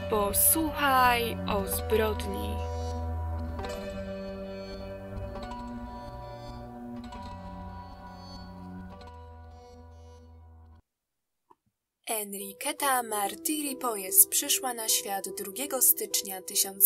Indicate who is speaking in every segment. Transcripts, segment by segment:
Speaker 1: Posłuchaj o zbrodni. Enriqueta Martiri Poyes przyszła na świat 2 stycznia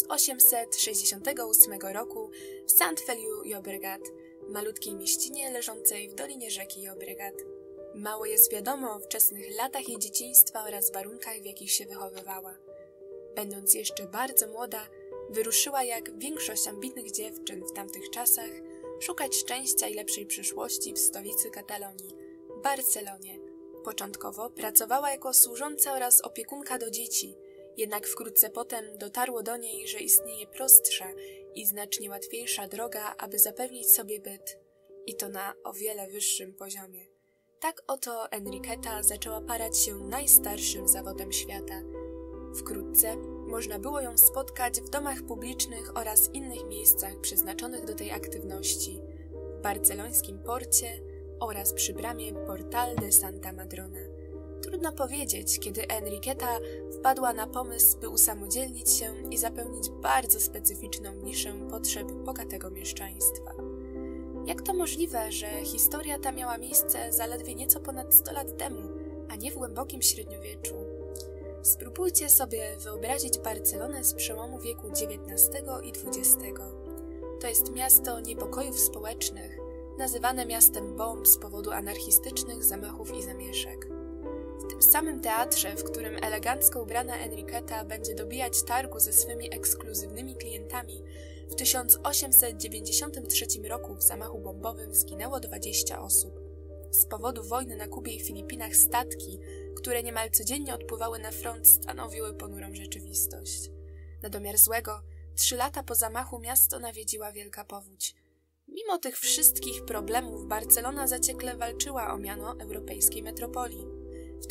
Speaker 1: 1868 roku w Sant Feliu Llobregat, malutkiej mieścinie leżącej w dolinie rzeki Llobregat. Mało jest wiadomo o wczesnych latach jej dzieciństwa oraz warunkach, w jakich się wychowywała. Będąc jeszcze bardzo młoda, wyruszyła jak większość ambitnych dziewczyn w tamtych czasach szukać szczęścia i lepszej przyszłości w stolicy Katalonii, Barcelonie. Początkowo pracowała jako służąca oraz opiekunka do dzieci, jednak wkrótce potem dotarło do niej, że istnieje prostsza i znacznie łatwiejsza droga, aby zapewnić sobie byt, i to na o wiele wyższym poziomie. Tak oto Enriqueta zaczęła parać się najstarszym zawodem świata. Wkrótce można było ją spotkać w domach publicznych oraz innych miejscach przeznaczonych do tej aktywności, w barcelońskim porcie oraz przy bramie Portal de Santa Madrona. Trudno powiedzieć, kiedy Enriqueta wpadła na pomysł, by usamodzielnić się i zapełnić bardzo specyficzną niszę potrzeb bogatego mieszczaństwa. Jak to możliwe, że historia ta miała miejsce zaledwie nieco ponad 100 lat temu, a nie w głębokim średniowieczu? Spróbujcie sobie wyobrazić Barcelonę z przełomu wieku XIX i XX. To jest miasto niepokojów społecznych, nazywane miastem bomb z powodu anarchistycznych zamachów i zamieszek. W tym samym teatrze, w którym elegancko ubrana Enriqueta będzie dobijać targu ze swymi ekskluzywnymi klientami, w 1893 roku w zamachu bombowym zginęło 20 osób. Z powodu wojny na Kubie i Filipinach statki, które niemal codziennie odpływały na front, stanowiły ponurą rzeczywistość. Na domiar złego, 3 lata po zamachu miasto nawiedziła wielka powódź. Mimo tych wszystkich problemów Barcelona zaciekle walczyła o miano europejskiej metropolii. W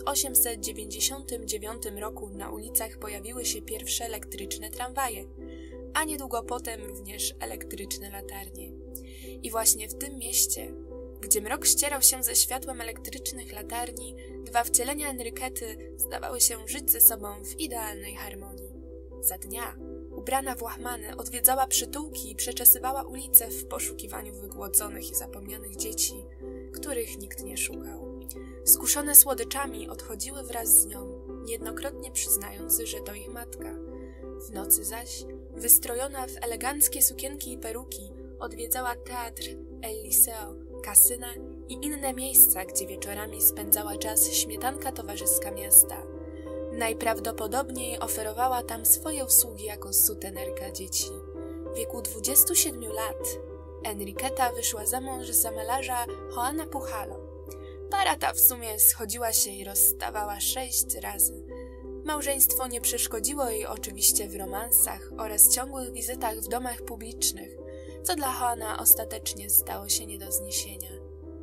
Speaker 1: 1899 roku na ulicach pojawiły się pierwsze elektryczne tramwaje, a niedługo potem również elektryczne latarnie. I właśnie w tym mieście, gdzie mrok ścierał się ze światłem elektrycznych latarni, 2 wcielenia Enriquety zdawały się żyć ze sobą w idealnej harmonii. Za dnia, ubrana w łachmany, odwiedzała przytułki i przeczesywała ulice w poszukiwaniu wygłodzonych i zapomnianych dzieci, których nikt nie szukał. Skuszone słodyczami odchodziły wraz z nią, niejednokrotnie przyznając, że to ich matka. W nocy zaś, wystrojona w eleganckie sukienki i peruki, odwiedzała teatr El Liceo, kasynę i inne miejsca, gdzie wieczorami spędzała czas śmietanka towarzyska miasta. Najprawdopodobniej oferowała tam swoje usługi jako sutenerka dzieci. W wieku 27 lat Enriqueta wyszła za mąż za malarza Joana Pujalo. Para ta w sumie schodziła się i rozstawała 6 razy. Małżeństwo nie przeszkodziło jej oczywiście w romansach oraz ciągłych wizytach w domach publicznych, co dla Joana ostatecznie stało się nie do zniesienia.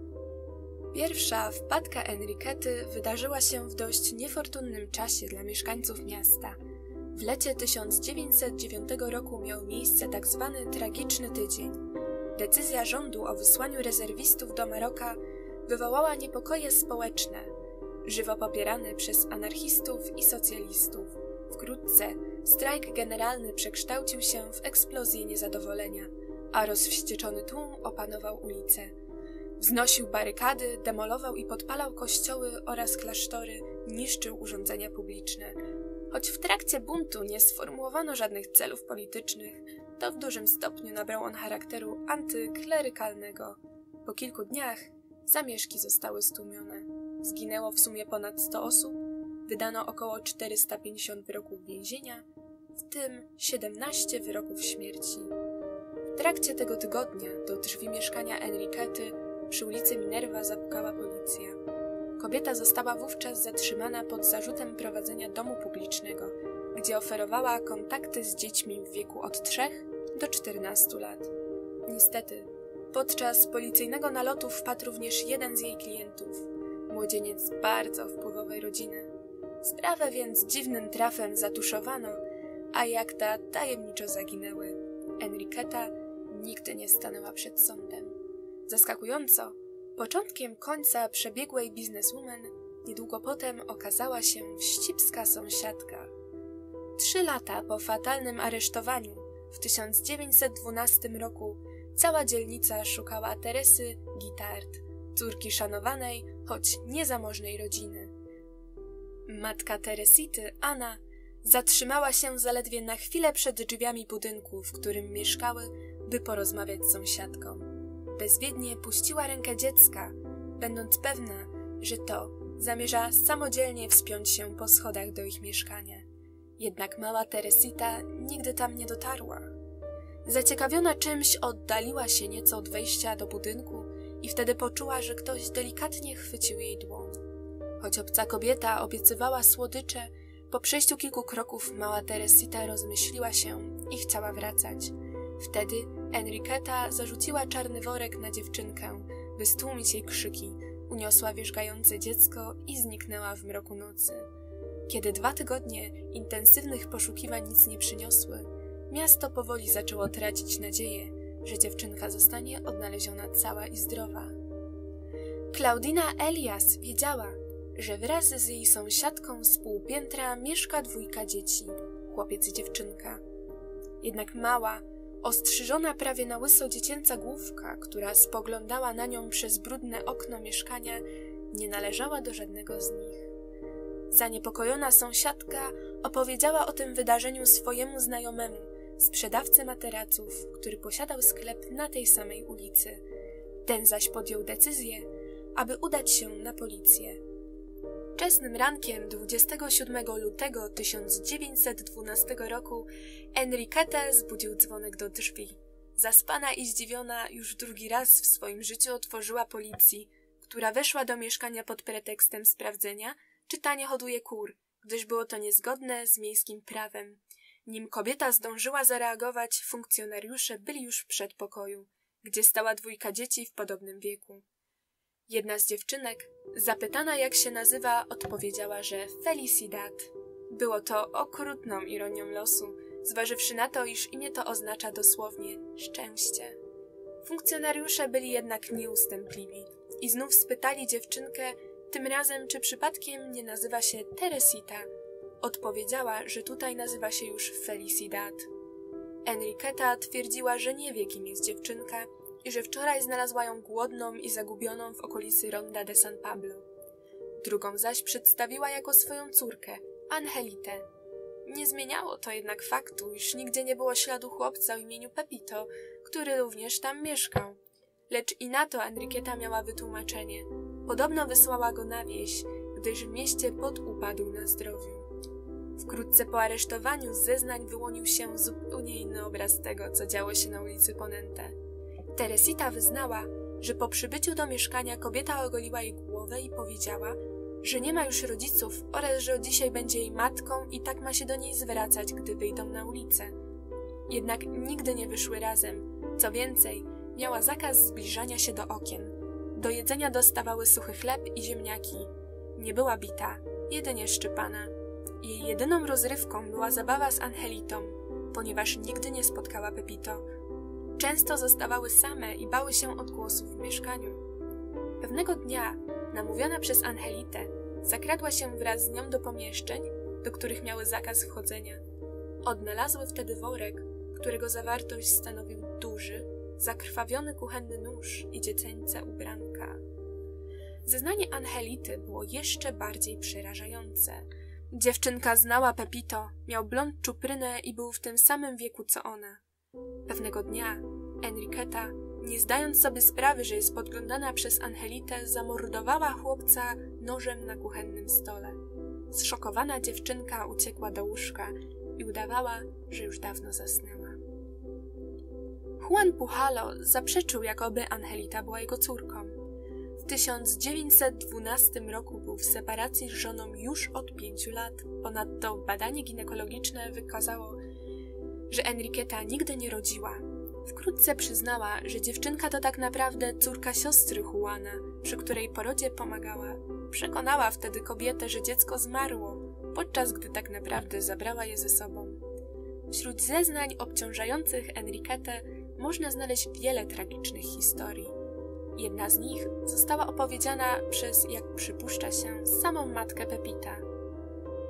Speaker 1: Pierwsza wpadka Enriquety wydarzyła się w dość niefortunnym czasie dla mieszkańców miasta. W lecie 1909 roku miał miejsce tzw. tragiczny tydzień. Decyzja rządu o wysłaniu rezerwistów do Maroka wywołała niepokoje społeczne, żywo popierane przez anarchistów i socjalistów. Wkrótce strajk generalny przekształcił się w eksplozję niezadowolenia, a rozwścieczony tłum opanował ulice. Wznosił barykady, demolował i podpalał kościoły oraz klasztory, niszczył urządzenia publiczne. Choć w trakcie buntu nie sformułowano żadnych celów politycznych, to w dużym stopniu nabrał on charakteru antyklerykalnego. Po kilku dniach zamieszki zostały stłumione. Zginęło w sumie ponad 100 osób, wydano około 450 wyroków więzienia, w tym 17 wyroków śmierci. W trakcie tego tygodnia do drzwi mieszkania Enriquety przy ulicy Minerva zapukała policja. Kobieta została wówczas zatrzymana pod zarzutem prowadzenia domu publicznego, gdzie oferowała kontakty z dziećmi w wieku od 3 do 14 lat. Niestety, podczas policyjnego nalotu wpadł również jeden z jej klientów, młodzieniec bardzo wpływowej rodziny. Sprawę więc dziwnym trafem zatuszowano, a jak ta tajemniczo zaginęły. Enriqueta nigdy nie stanęła przed sądem. Zaskakująco, początkiem końca przebiegłej bizneswoman niedługo potem okazała się wścibska sąsiadka. 3 lata po fatalnym aresztowaniu w 1912 roku cała dzielnica szukała Teresy Guittard, córki szanowanej, choć niezamożnej rodziny. Matka Teresity, Anna, zatrzymała się zaledwie na chwilę przed drzwiami budynku, w którym mieszkały, by porozmawiać z sąsiadką. Bezwiednie puściła rękę dziecka, będąc pewna, że to zamierza samodzielnie wspiąć się po schodach do ich mieszkania. Jednak mała Teresita nigdy tam nie dotarła. Zaciekawiona czymś, oddaliła się nieco od wejścia do budynku i wtedy poczuła, że ktoś delikatnie chwycił jej dłoń. Choć obca kobieta obiecywała słodycze, po przejściu kilku kroków mała Teresita rozmyśliła się i chciała wracać. Wtedy Enriqueta zarzuciła czarny worek na dziewczynkę, by stłumić jej krzyki, uniosła wierzgające dziecko i zniknęła w mroku nocy. Kiedy 2 tygodnie intensywnych poszukiwań nic nie przyniosły, miasto powoli zaczęło tracić nadzieję, że dziewczynka zostanie odnaleziona cała i zdrowa. Claudina Elias wiedziała, że wraz z jej sąsiadką z półpiętra mieszka 2 dzieci, chłopiec i dziewczynka. Jednak mała, ostrzyżona prawie na łyso dziecięca główka, która spoglądała na nią przez brudne okno mieszkania, nie należała do żadnego z nich. Zaniepokojona sąsiadka opowiedziała o tym wydarzeniu swojemu znajomemu, sprzedawcy materaców, który posiadał sklep na tej samej ulicy. Ten zaś podjął decyzję, aby udać się na policję. Wczesnym rankiem 27 lutego 1912 roku Enriquetę zbudził dzwonek do drzwi. Zaspana i zdziwiona już 2. raz w swoim życiu otworzyła policji, która weszła do mieszkania pod pretekstem sprawdzenia, czy ta nie hoduje kur, gdyż było to niezgodne z miejskim prawem. Nim kobieta zdążyła zareagować, funkcjonariusze byli już w przedpokoju, gdzie stała 2 dzieci w podobnym wieku. Jedna z dziewczynek, zapytana jak się nazywa, odpowiedziała, że Felicidad. Było to okrutną ironią losu, zważywszy na to, iż imię to oznacza dosłownie szczęście. Funkcjonariusze byli jednak nieustępliwi i znów spytali dziewczynkę, tym razem czy przypadkiem nie nazywa się Teresita. Odpowiedziała, że tutaj nazywa się już Felicidad. Enriqueta twierdziła, że nie wie, kim jest dziewczynka i że wczoraj znalazła ją głodną i zagubioną w okolicy Ronda de San Pablo. Drugą zaś przedstawiła jako swoją córkę, Angelitę. Nie zmieniało to jednak faktu, iż nigdzie nie było śladu chłopca o imieniu Pepito, który również tam mieszkał. Lecz i na to Enriqueta miała wytłumaczenie. Podobno wysłała go na wieś, gdyż w mieście podupadł na zdrowiu. Wkrótce po aresztowaniu z zeznań wyłonił się zupełnie inny obraz tego, co działo się na ulicy Ponente. Teresita wyznała, że po przybyciu do mieszkania kobieta ogoliła jej głowę i powiedziała, że nie ma już rodziców oraz że od dzisiaj będzie jej matką i tak ma się do niej zwracać, gdy wyjdą na ulicę. Jednak nigdy nie wyszły razem. Co więcej, miała zakaz zbliżania się do okien. Do jedzenia dostawały suchy chleb i ziemniaki. Nie była bita, jedynie szczypana. Jej jedyną rozrywką była zabawa z Angelitą, ponieważ nigdy nie spotkała Pepito. Często zostawały same i bały się odgłosów w mieszkaniu. Pewnego dnia, namówiona przez Angelitę, zakradła się wraz z nią do pomieszczeń, do których miały zakaz wchodzenia. Odnalazły wtedy worek, którego zawartość stanowił duży, zakrwawiony kuchenny nóż i dziecięce ubranka. Zeznanie Angelity było jeszcze bardziej przerażające. Dziewczynka znała Pepito, miał blond czuprynę i był w tym samym wieku co ona. Pewnego dnia Enriqueta, nie zdając sobie sprawy, że jest podglądana przez Angelitę, zamordowała chłopca nożem na kuchennym stole. Zszokowana dziewczynka uciekła do łóżka i udawała, że już dawno zasnęła. Juan Pujalo zaprzeczył, jakoby Angelita była jego córką. W 1912 roku był w separacji z żoną już od 5 lat. Ponadto badanie ginekologiczne wykazało, że Enriqueta nigdy nie rodziła. Wkrótce przyznała, że dziewczynka to tak naprawdę córka siostry Juana, przy której porodzie pomagała. Przekonała wtedy kobietę, że dziecko zmarło, podczas gdy tak naprawdę zabrała je ze sobą. Wśród zeznań obciążających Enriquetę można znaleźć wiele tragicznych historii. Jedna z nich została opowiedziana przez, jak przypuszcza się, samą matkę Pepita.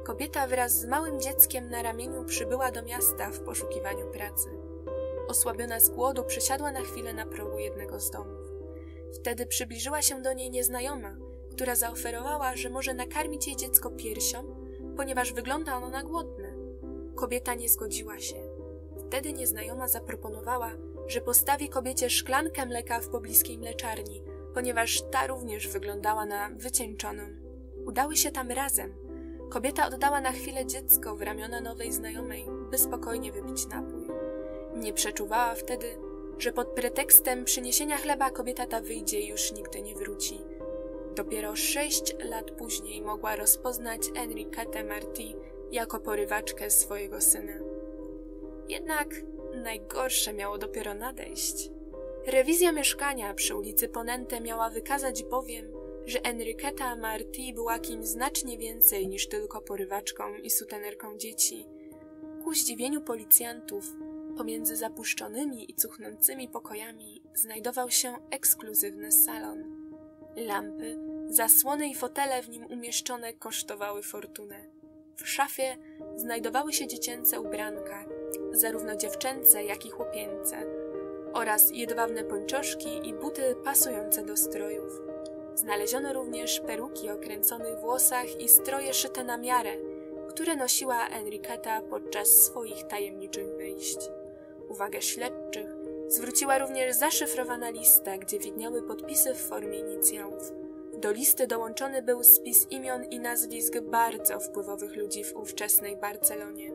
Speaker 1: kobieta wraz z małym dzieckiem na ramieniu przybyła do miasta w poszukiwaniu pracy. Osłabiona z głodu przesiadła na chwilę na progu jednego z domów. Wtedy przybliżyła się do niej nieznajoma, która zaoferowała, że może nakarmić jej dziecko piersią, ponieważ wygląda ono na głodne. Kobieta nie zgodziła się. Wtedy nieznajoma zaproponowała, że postawi kobiecie szklankę mleka w pobliskiej mleczarni, ponieważ ta również wyglądała na wycieńczoną. Udały się tam razem. Kobieta oddała na chwilę dziecko w ramiona nowej znajomej, by spokojnie wypić napój. Nie przeczuwała wtedy, że pod pretekstem przyniesienia chleba kobieta ta wyjdzie i już nigdy nie wróci. Dopiero 6 lat później mogła rozpoznać Enriquetę Martí jako porywaczkę swojego syna. Jednak najgorsze miało dopiero nadejść. Rewizja mieszkania przy ulicy Ponente miała wykazać bowiem, że Enriqueta Martí była kimś znacznie więcej niż tylko porywaczką i sutenerką dzieci. Ku zdziwieniu policjantów, pomiędzy zapuszczonymi i cuchnącymi pokojami znajdował się ekskluzywny salon. Lampy, zasłony i fotele w nim umieszczone kosztowały fortunę. W szafie znajdowały się dziecięce ubranka, zarówno dziewczęce, jak i chłopięce, oraz jedwabne pończoszki i buty pasujące do strojów. Znaleziono również peruki o kręconych włosach i stroje szyte na miarę, które nosiła Enriqueta podczas swoich tajemniczych wyjść. Uwagę śledczych zwróciła również zaszyfrowana lista, gdzie widniały podpisy w formie inicjałów. Do listy dołączony był spis imion i nazwisk bardzo wpływowych ludzi w ówczesnej Barcelonie.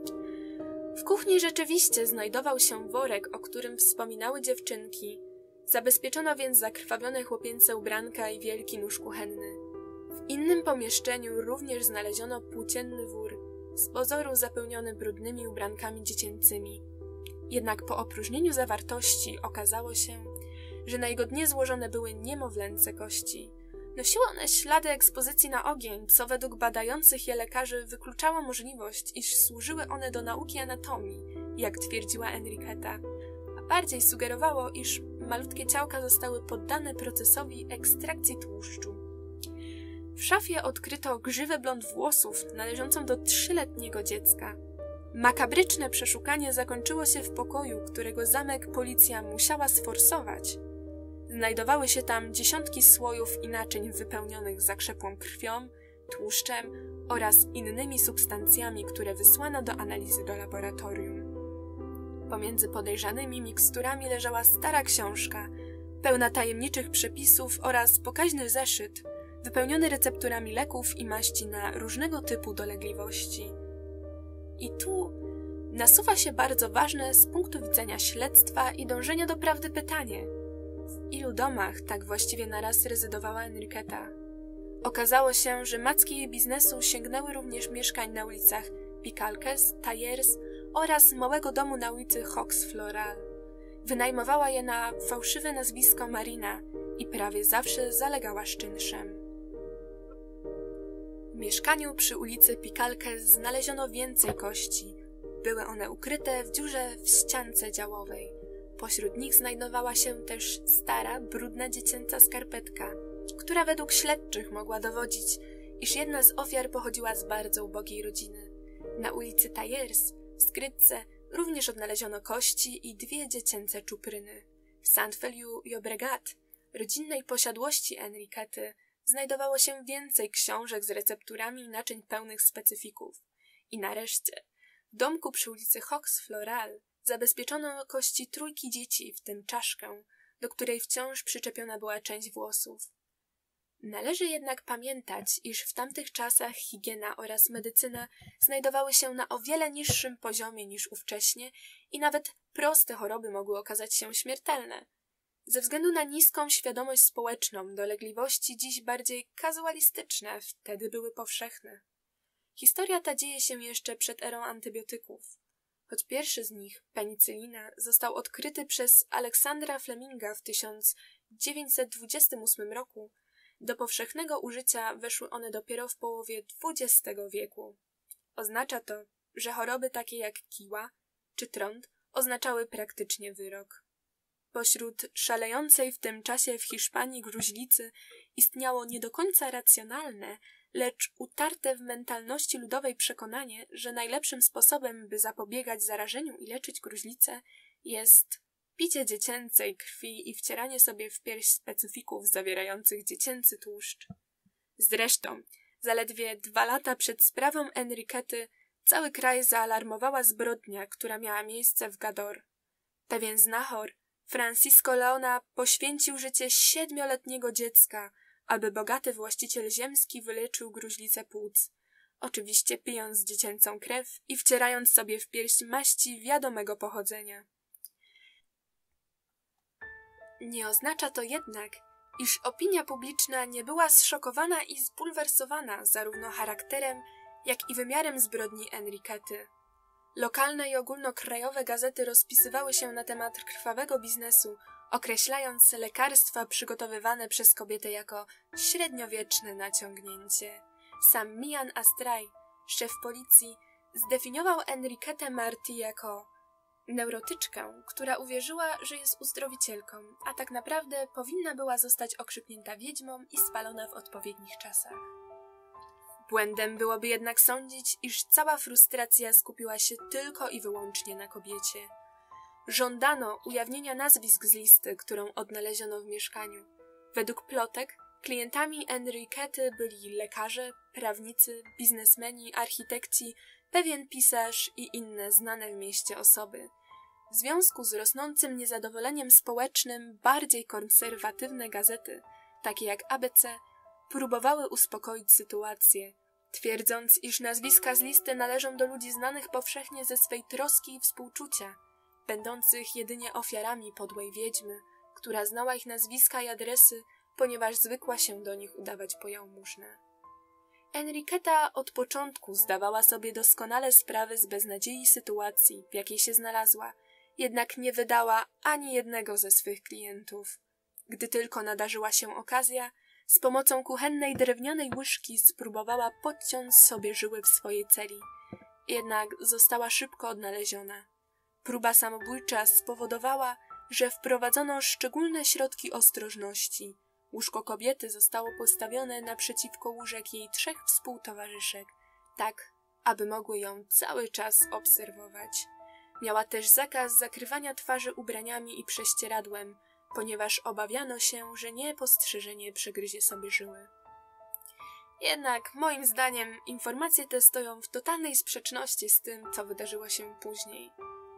Speaker 1: W kuchni rzeczywiście znajdował się worek, o którym wspominały dziewczynki. Zabezpieczono więc zakrwawione chłopięce ubranka i wielki nóż kuchenny. W innym pomieszczeniu również znaleziono płócienny wór, z pozoru zapełniony brudnymi ubrankami dziecięcymi. Jednak po opróżnieniu zawartości okazało się, że na jego dnie złożone były niemowlęce kości. Nosiły one ślady ekspozycji na ogień, co według badających je lekarzy wykluczało możliwość, iż służyły one do nauki anatomii, jak twierdziła Enriqueta, a bardziej sugerowało, iż malutkie ciałka zostały poddane procesowi ekstrakcji tłuszczu. W szafie odkryto grzywę blond włosów należącą do 3-letniego dziecka. Makabryczne przeszukanie zakończyło się w pokoju, którego zamek policja musiała sforsować. Znajdowały się tam dziesiątki słojów i naczyń wypełnionych zakrzepłą krwią, tłuszczem oraz innymi substancjami, które wysłano do analizy do laboratorium. Pomiędzy podejrzanymi miksturami leżała stara książka, pełna tajemniczych przepisów oraz pokaźny zeszyt, wypełniony recepturami leków i maści na różnego typu dolegliwości. I tu nasuwa się bardzo ważne z punktu widzenia śledztwa i dążenia do prawdy pytanie: w ilu domach tak właściwie naraz rezydowała Enriqueta? Okazało się, że macki jej biznesu sięgnęły również mieszkań na ulicach Picalques, Tallers oraz małego domu na ulicy Hox Floral. Wynajmowała je na fałszywe nazwisko Marina i prawie zawsze zalegała z czynszem. W mieszkaniu przy ulicy Picalques znaleziono więcej kości. Były one ukryte w dziurze w ściance działowej. Pośród nich znajdowała się też stara, brudna dziecięca skarpetka, która według śledczych mogła dowodzić, iż jedna z ofiar pochodziła z bardzo ubogiej rodziny. Na ulicy Tallers, w skrytce, również odnaleziono kości i 2 dziecięce czupryny. W Sant-Feliu-Llobregat, rodzinnej posiadłości Enriquety, znajdowało się więcej książek z recepturami i naczyń pełnych specyfików. I nareszcie, w domku przy ulicy Hox Floral zabezpieczono kości 3 dzieci, w tym czaszkę, do której wciąż przyczepiona była część włosów. Należy jednak pamiętać, iż w tamtych czasach higiena oraz medycyna znajdowały się na o wiele niższym poziomie niż ówcześnie i nawet proste choroby mogły okazać się śmiertelne. Ze względu na niską świadomość społeczną, dolegliwości dziś bardziej kazualistyczne wtedy były powszechne. Historia ta dzieje się jeszcze przed erą antybiotyków. Choć pierwszy z nich, penicylina, został odkryty przez Aleksandra Fleminga w 1928 roku, do powszechnego użycia weszły one dopiero w połowie XX wieku. Oznacza to, że choroby takie jak kiła czy trąd oznaczały praktycznie wyrok. Pośród szalejącej w tym czasie w Hiszpanii gruźlicy istniało nie do końca racjonalne, lecz utarte w mentalności ludowej przekonanie, że najlepszym sposobem, by zapobiegać zarażeniu i leczyć gruźlicę, jest picie dziecięcej krwi i wcieranie sobie w pierś specyfików zawierających dziecięcy tłuszcz. Zresztą, zaledwie 2 lata przed sprawą Enriquety cały kraj zaalarmowała zbrodnia, która miała miejsce w Gádor. Pewien znachor, Francisco Leona, poświęcił życie 7-letniego dziecka, aby bogaty właściciel ziemski wyleczył gruźlicę płuc, oczywiście pijąc dziecięcą krew i wcierając sobie w pierś maści wiadomego pochodzenia. Nie oznacza to jednak, iż opinia publiczna nie była zszokowana i zbulwersowana zarówno charakterem, jak i wymiarem zbrodni Enriquety. Lokalne i ogólnokrajowe gazety rozpisywały się na temat krwawego biznesu, określając lekarstwa przygotowywane przez kobietę jako średniowieczne naciągnięcie. Sam Mian Astray, szef policji, zdefiniował Enriquetę Martí jako neurotyczkę, która uwierzyła, że jest uzdrowicielką, a tak naprawdę powinna była zostać okrzyknięta wiedźmą i spalona w odpowiednich czasach. Błędem byłoby jednak sądzić, iż cała frustracja skupiła się tylko i wyłącznie na kobiecie. Żądano ujawnienia nazwisk z listy, którą odnaleziono w mieszkaniu. Według plotek klientami Enriquety byli lekarze, prawnicy, biznesmeni, architekci, pewien pisarz i inne znane w mieście osoby. W związku z rosnącym niezadowoleniem społecznym bardziej konserwatywne gazety, takie jak ABC, próbowały uspokoić sytuację, twierdząc, iż nazwiska z listy należą do ludzi znanych powszechnie ze swej troski i współczucia, będących jedynie ofiarami podłej wiedźmy, która znała ich nazwiska i adresy, ponieważ zwykła się do nich udawać po jałmużnę. Enriqueta od początku zdawała sobie doskonale sprawę z beznadziei sytuacji, w jakiej się znalazła, jednak nie wydała ani jednego ze swych klientów. Gdy tylko nadarzyła się okazja, z pomocą kuchennej drewnianej łyżki spróbowała podciąć sobie żyły w swojej celi. Jednak została szybko odnaleziona. Próba samobójcza spowodowała, że wprowadzono szczególne środki ostrożności. Łóżko kobiety zostało postawione naprzeciwko łóżek jej 3 współtowarzyszek, tak, aby mogły ją cały czas obserwować. Miała też zakaz zakrywania twarzy ubraniami i prześcieradłem, ponieważ obawiano się, że niepostrzeżenie przegryzie sobie żyły. Jednak, moim zdaniem, informacje te stoją w totalnej sprzeczności z tym, co wydarzyło się później.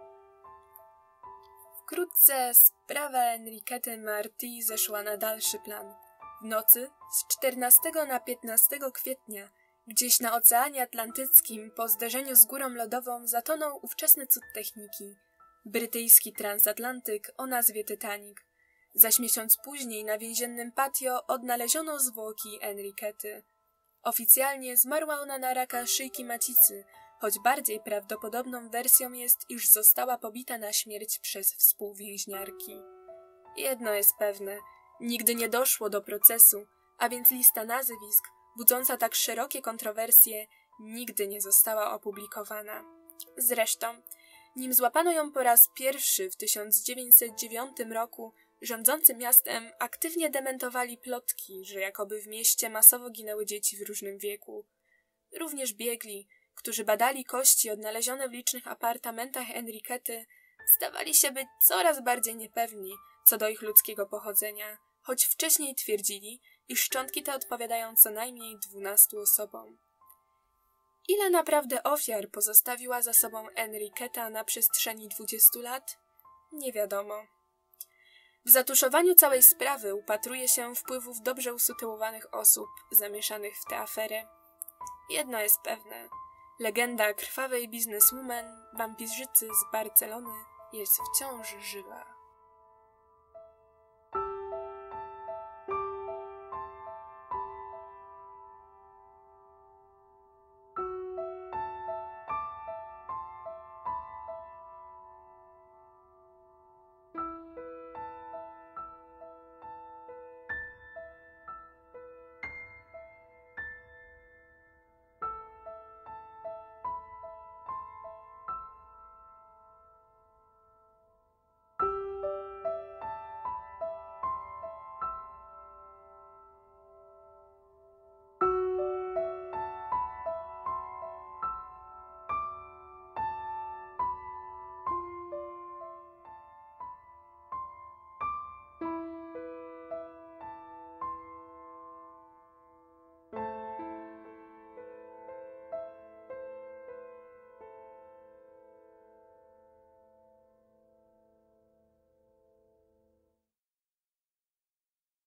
Speaker 1: Wkrótce sprawa Enriquety Martí zeszła na dalszy plan. W nocy z 14 na 15 kwietnia gdzieś na Oceanie Atlantyckim po zderzeniu z górą lodową zatonął ówczesny cud techniki, brytyjski transatlantyk o nazwie Titanic. Zaś miesiąc później na więziennym patio odnaleziono zwłoki Enriquety. Oficjalnie zmarła ona na raka szyjki macicy, choć bardziej prawdopodobną wersją jest, iż została pobita na śmierć przez współwięźniarki. Jedno jest pewne, nigdy nie doszło do procesu, a więc lista nazwisk, budząca tak szerokie kontrowersje, nigdy nie została opublikowana. Zresztą, nim złapano ją po raz pierwszy w 1909 roku, rządzący miastem aktywnie dementowali plotki, że jakoby w mieście masowo ginęły dzieci w różnym wieku. Również biegli, którzy badali kości odnalezione w licznych apartamentach Enriquety, zdawali się być coraz bardziej niepewni co do ich ludzkiego pochodzenia, choć wcześniej twierdzili, iż szczątki te odpowiadają co najmniej 12 osobom. Ile naprawdę ofiar pozostawiła za sobą Enriqueta na przestrzeni 20 lat? Nie wiadomo. W zatuszowaniu całej sprawy upatruje się wpływów dobrze usytuowanych osób zamieszanych w tę aferę. Jedno jest pewne. Legenda krwawej bizneswoman, wampirzycy z Barcelony jest wciąż żywa.